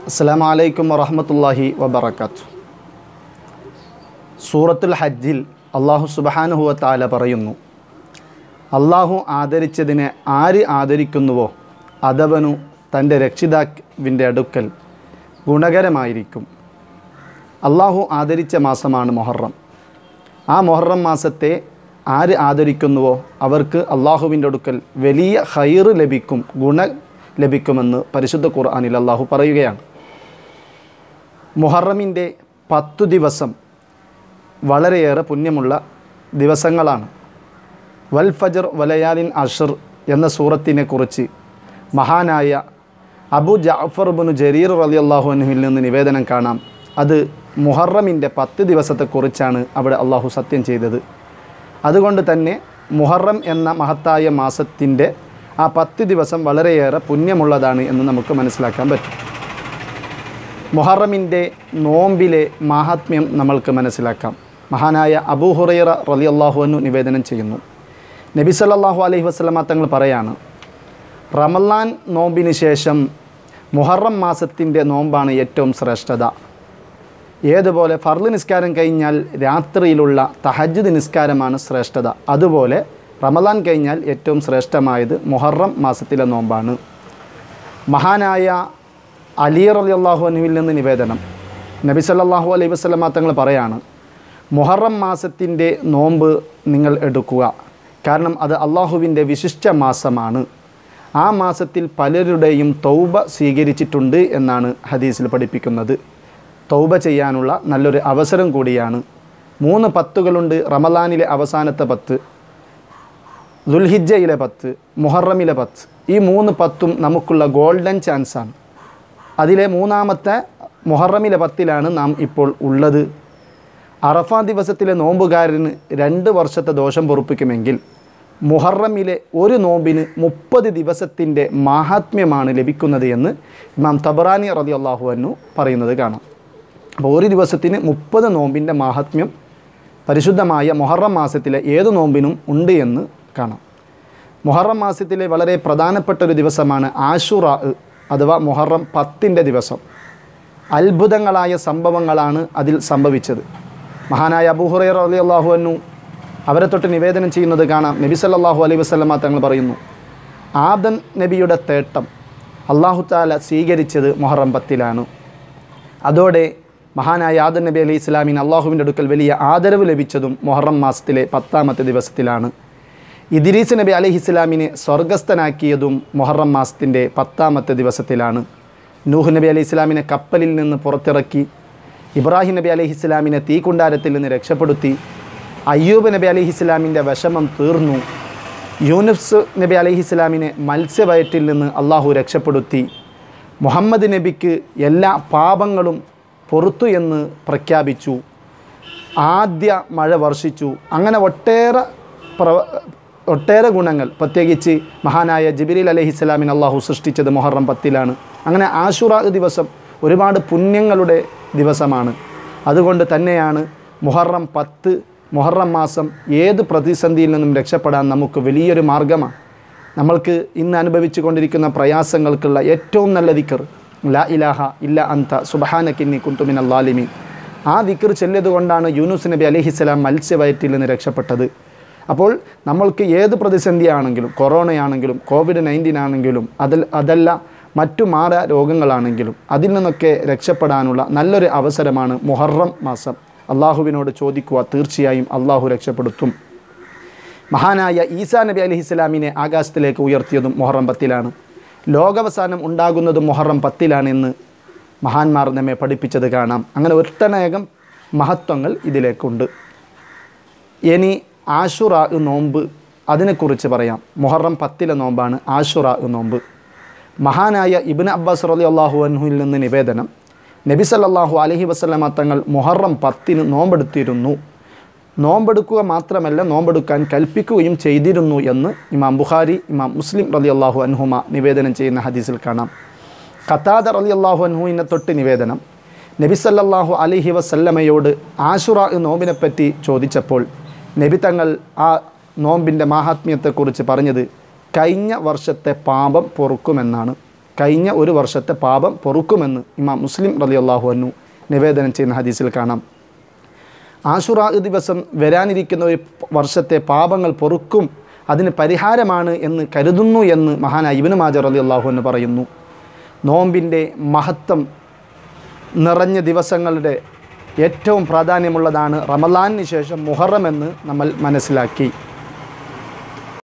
അസ്സലാമു അലൈക്കും വറഹ്മത്തുള്ളാഹി വബറകാതുഹു. സൂറത്തുൽ ഹജ്ജിൽ അല്ലാഹു സുബ്ഹാനഹു വ തആല പറയുന്നു, അല്ലാഹു ആദരിച്ചതിനെ ആര് ആദരിക്കുന്നുവോ അതവനു തൻ്റെ രക്ഷിതാവിൻ്റെ അടുക്കൽ ഗുണകരമായിരിക്കും. അല്ലാഹു ആദരിച്ച മാസമാണ് മുഹറം. ആ മുഹറം മാസത്തെ ആര് ആദരിക്കുന്നുവോ അവർക്ക് അല്ലാഹുവിൻ്റെ അടുക്കൽ വലിയ ഖൈർ ലഭിക്കും, ലഭിക്കുമെന്ന് പരിശുദ്ധ ഖുർആനിൽ അല്ലാഹു പറയുകയാണ്. മുഹറമിൻ്റെ 10 ദിവസം വളരെയേറെ പുണ്യമുള്ള ദിവസങ്ങളാണ്. വൽ ഫജ്ർ വലയാലിൻ അഷ്ർ എന്ന സൂറത്തിനെക്കുറിച്ച് മഹാനായ അബു ജഅഫർ ഇബ്നു ജരീർ റളിയല്ലാഹു അൻഹുവിൽ നിന്ന് നിവേദനം കാണാം. അത് മുഹറമിൻ്റെ 10 ദിവസത്തെക്കുറിച്ചാണ് അവിടെ അല്ലാഹു സത്യം ചെയ്തത്. അതുകൊണ്ട് തന്നെ മുഹറം എന്ന മഹത്തായ മാസത്തിൻ്റെ ആ 10 ദിവസം വളരെയേറെ പുണ്യമുള്ളതാണ് എന്ന് നമുക്ക് മനസ്സിലാക്കാൻ പറ്റും. മുഹറമിൻ്റെ നോമ്പിലെ മാഹാത്മ്യം നമ്മൾക്ക് മനസ്സിലാക്കാം. മഹാനായ അബൂ ഹുറൈറ റളിയല്ലാഹു അൻഹു നിവേദനം ചെയ്യുന്നു, നബി സല്ലല്ലാഹു അലൈഹി വസല്ലമ തങ്ങൾ പറയാണ്, റമളാൻ നോമ്പിന് ശേഷം മുഹറം മാസത്തിൻ്റെ നോമ്പാണ് ഏറ്റവും ശ്രേഷ്ഠത. ഏതുപോലെ ഫർള് നിസ്കാരം കഴിഞ്ഞാൽ രാത്രിയിലുള്ള തഹജ്ജുദ് നിസ്കാരമാണ് ശ്രേഷ്ഠത, അതുപോലെ റമളാൻ കഴിഞ്ഞാൽ ഏറ്റവും ശ്രേഷ്ഠമായത് മുഹറം മാസത്തിലെ നോമ്പാണ്. മഹാനായ അലി റളിയല്ലാഹു അൻഹുവിൽ നിന്ന് നിവേദനം, നബി സല്ലല്ലാഹു അലൈഹി വസല്ലമ തങ്ങൾ പറയാണ്, മുഹറം മാസത്തിൻ്റെ നോമ്പ് നിങ്ങൾ എടുക്കുക, കാരണം അത് അള്ളാഹുവിൻ്റെ വിശിഷ്ട മാസമാണ്. ആ മാസത്തിൽ പലരുടെയും തൗബ സ്വീകരിച്ചിട്ടുണ്ട് എന്നാണ് ഹദീസിൽ പഠിപ്പിക്കുന്നത്. തൗബ ചെയ്യാനുള്ള നല്ലൊരു അവസരം കൂടിയാണ്. 3 പത്തുകളുണ്ട്. റമളാനിലെ അവസാനത്തെ 10, ദുൽഹിജ്ജയിലെ 10, മുഹറമിലെ 10. ഈ 3 പത്തും നമുക്കുള്ള ഗോൾഡൻ ചാൻസാണ്. അതിലെ 3-ാമത്തെ മുഹറമിലെ 10-ലാണ് നാം ഇപ്പോൾ ഉള്ളത്. അറഫ ദിവസത്തിലെ നോമ്പുകാരന് 2 വർഷത്തെ ദോഷം പൊറുപ്പിക്കുമെങ്കിൽ മുഹറമിലെ ഒരു നോമ്പിന് 30 ദിവസത്തിൻ്റെ മാഹാത്മ്യമാണ് ലഭിക്കുന്നത് എന്ന് ഇമാം തബറാനി റളിയല്ലാഹു അൻഹു പറയുന്നത് കാണാം. അപ്പോൾ ഒരു ദിവസത്തിന് 30 നോമ്പിൻ്റെ മാഹാത്മ്യം പരിശുദ്ധമായ മുഹറം മാസത്തിലെ ഏത് നോമ്പിനും ഉണ്ട് എന്ന് കാണാം. മുഹറം മാസത്തിലെ വളരെ പ്രധാനപ്പെട്ട ഒരു ദിവസമാണ് ആശുറാ അഥവാ മുഹറം 10-ൻ്റെ ദിവസം. അത്ഭുതങ്ങളായ സംഭവങ്ങളാണ് അതിൽ സംഭവിച്ചത്. മഹാനായ അബൂ ഹുറൈറ റളിയല്ലാഹു അൻഹു അവരെ തൊട്ട് നിവേദനം ചെയ്യുന്നത് കാണാം. നബി സല്ലല്ലാഹു അലൈഹി വസല്ലമ തങ്ങൾ പറയുന്നു, ആദം നബിയുടെ തേട്ടം അല്ലാഹു തആല സ്വീകരിച്ചത് മുഹറം 10-ലാണ്. അതോടെ മഹാനായ ആദം നബി അലൈഹി ഇസ്ലാമിന് അള്ളാഹുവിൻ്റെ അടുക്കൽ വലിയ ആദരവ് ലഭിച്ചതും മുഹറം മാസത്തിലെ 10-ാമത്തെ ദിവസത്തിലാണ്. ഇദ്രീസ് നബി അലൈഹി ഇസ്ലാമിനെ സ്വർഗസ്ഥനാക്കിയതും മുഹറം മാസത്തിൻ്റെ 10-ാമത്തെ ദിവസത്തിലാണ്. നൂഹ് നബി അലൈഹി ഇസ്ലാമിനെ കപ്പലിൽ നിന്ന് പുറത്തിറക്കി, ഇബ്രാഹിം നബി അലൈഹി ഇസ്ലാമിനെ തീക്കുണ്ടാരത്തിൽ നിന്ന് രക്ഷപ്പെടുത്തി, അയ്യൂബ് നബി അലൈഹി ഇസ്ലാമിൻ്റെ വിഷമം തീർന്നു, യൂനുസ് നബി അലൈഹി ഇസ്ലാമിനെ മത്സ്യവയറ്റിൽ നിന്ന് അള്ളാഹു രക്ഷപ്പെടുത്തി, മുഹമ്മദ് നബിക്ക് എല്ലാ പാപങ്ങളും പൊറുത്തു എന്ന് പ്രഖ്യാപിച്ചു, ആദ്യ മഴ വർഷിച്ചു. അങ്ങനെ ഒട്ടേറെ ഗുണങ്ങൾ, പ്രത്യേകിച്ച് മഹാനായ ജിബ്രീൽ അലൈഹിസ്സലാമിനെ അള്ളാഹു സൃഷ്ടിച്ചത് മുഹറം 10-ലാണ്. അങ്ങനെ ആശുറാ ദിവസം ഒരുപാട് പുണ്യങ്ങളുടെ ദിവസമാണ്. അതുകൊണ്ട് തന്നെയാണ് മുഹറം 10, മുഹറം മാസം ഏത് പ്രതിസന്ധിയിൽ നിന്നും രക്ഷപ്പെടാൻ നമുക്ക് വലിയൊരു മാർഗ്ഗമാണ്. നമ്മൾക്ക് ഇന്ന് അനുഭവിച്ചു കൊണ്ടിരിക്കുന്ന പ്രയാസങ്ങൾക്കുള്ള ഏറ്റവും നല്ല ദിക്ർ ലാ ഇലാഹ ഇല്ല അന്ത സുബ്ഹാനക ഇന്നി കുന്തു മിനൽ ളാലിമീൻ. ആ ദിക്ർ ചൊല്ലിയതുകൊണ്ടാണ് യൂനുസ് നബി അലൈഹിസ്സലാം മത്സ്യവയറ്റിൽ നിന്ന് രക്ഷപ്പെട്ടത്. അപ്പോൾ നമ്മൾക്ക് ഏത് പ്രതിസന്ധിയാണെങ്കിലും, കൊറോണയാണെങ്കിലും കോവിഡ്-19 ആണെങ്കിലും അതല്ല മറ്റു മാറാ രോഗങ്ങളാണെങ്കിലും അതിൽ നിന്നൊക്കെ രക്ഷപ്പെടാനുള്ള നല്ലൊരു അവസരമാണ് മുഹറം മാസം. അള്ളാഹുവിനോട് ചോദിക്കുക, തീർച്ചയായും അള്ളാഹു രക്ഷപ്പെടുത്തും. മഹാനായ ഈസാ നബി അലൈഹിസ്സലാമിനെ ആകാശത്തിലേക്ക് ഉയർത്തിയതും മുഹറം 10-ലാണ്. ലോകാവസാനം ഉണ്ടാകുന്നതും മുഹറം 10-ലാണ് എന്ന് മഹാന്മാർ നമ്മെ പഠിപ്പിച്ചത് കാണാം. അങ്ങനെ ഒട്ടനേകം മഹത്വങ്ങൾ ഇതിലേക്കുണ്ട്. ഇനി ആശുറാ നോമ്പ്, അതിനെക്കുറിച്ച് പറയാം. മുഹറം 10-ലെ നോമ്പാണ് ആശുറാ നോമ്പ്. മഹാനായ ഇബ്നു അബ്ബാസ് റളിയല്ലാഹു അൻഹുവിൽ നിന്ന് നിവേദനം, നബി സല്ലല്ലാഹു അലൈഹി വസല്ലമ തങ്ങൾ മുഹറം 10-ന് നോമ്പെടുത്തിരുന്നു. നോമ്പെടുക്കുക മാത്രമല്ല, നോമ്പെടുക്കാൻ കൽപ്പിക്കുകയും ചെയ്തിരുന്നു എന്ന് ഇമാം ബുഖാരി, ഇമാം മുസ്ലിം റളിയല്ലാഹു അൻഹുമ നിവേദനം ചെയ്യുന്ന ഹദീസിൽ കാണാം. ഖതാദ റളിയല്ലാഹു അൻഹുവിനെ തൊട്ട് നിവേദനം, നബി സല്ലല്ലാഹു അലൈഹി വസല്ലമയോട് ആശുറാ നോമ്പിനെപ്പറ്റി ചോദിച്ചപ്പോൾ നബി തങ്ങൾ ആ നോമ്പിൻ്റെ മാഹാത്മ്യത്തെക്കുറിച്ച് പറഞ്ഞത് കഴിഞ്ഞ വർഷത്തെ പാപം പൊറുക്കുമെന്നാണ്. കഴിഞ്ഞ ഒരു വർഷത്തെ പാപം പൊറുക്കുമെന്ന് ഇമാം മുസ്ലിം റളിയല്ലാഹു അൻഹു നിവേദനം ചെയ്യുന്ന ഹദീസിൽ കാണാം. ആശുറാ ദിവസം വരാനിരിക്കുന്ന ഒരു വർഷത്തെ പാപങ്ങൾ പൊറുക്കും, അതിന് പരിഹാരമാണ് എന്ന് കരുതുന്നു എന്ന് മഹാനായ ഇബ്നു മാജ റളിയല്ലാഹു അൻഹു പറയുന്നു. നോമ്പിൻ്റെ മഹത്വം നിറഞ്ഞ ദിവസങ്ങളുടെ ഏറ്റവും പ്രാധാന്യമുള്ളതാണ് റമളാനിന് ശേഷം മുഹറം എന്ന് നമ്മൾ മനസ്സിലാക്കി.